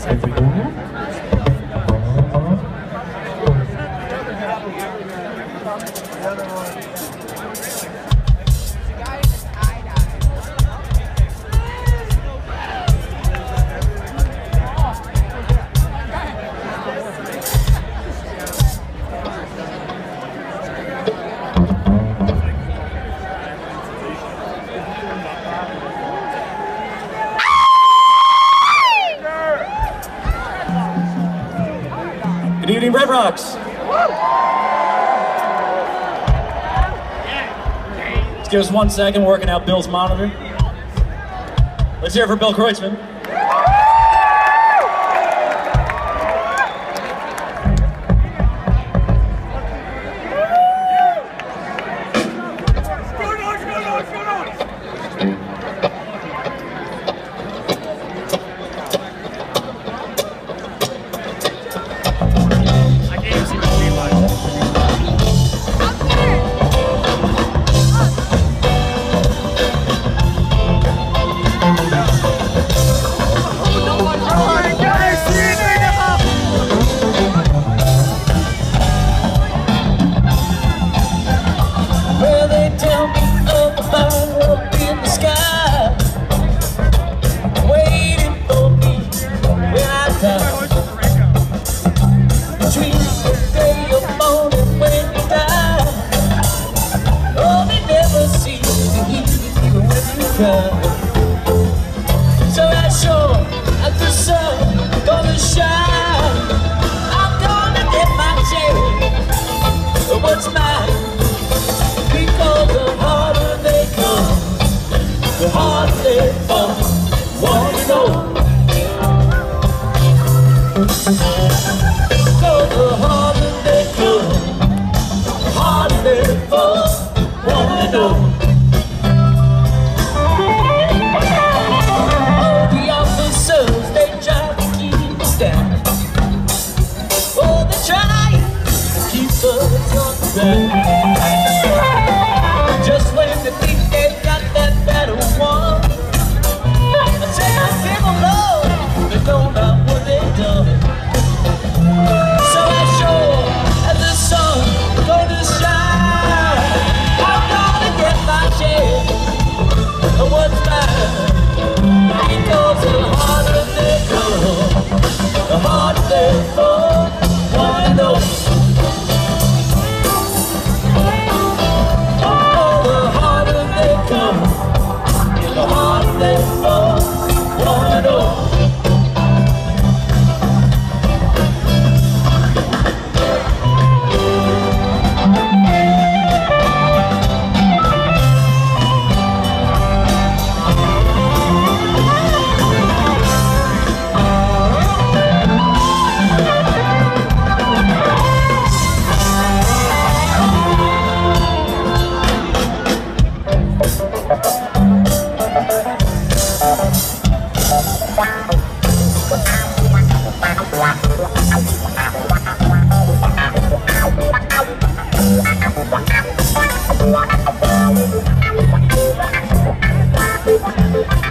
Good evening, Red Rocks. Let's give us 1 second, working out Bill's monitor. Let's hear it for Bill Kreutzmann. So I sure as the sun gonna shine, I'm gonna get my share of what's mine. Because the harder they come, the harder they fall. Wanna know? Because the harder they come, the harder they fall. Wanna know? Just when they think they got that battle won, I say I give them love, they know not what they've done. So as sure as the sun gonna shine, I'm gonna get my share of what's mine. Because the harder they come, the harder they fall. Wanna know? What?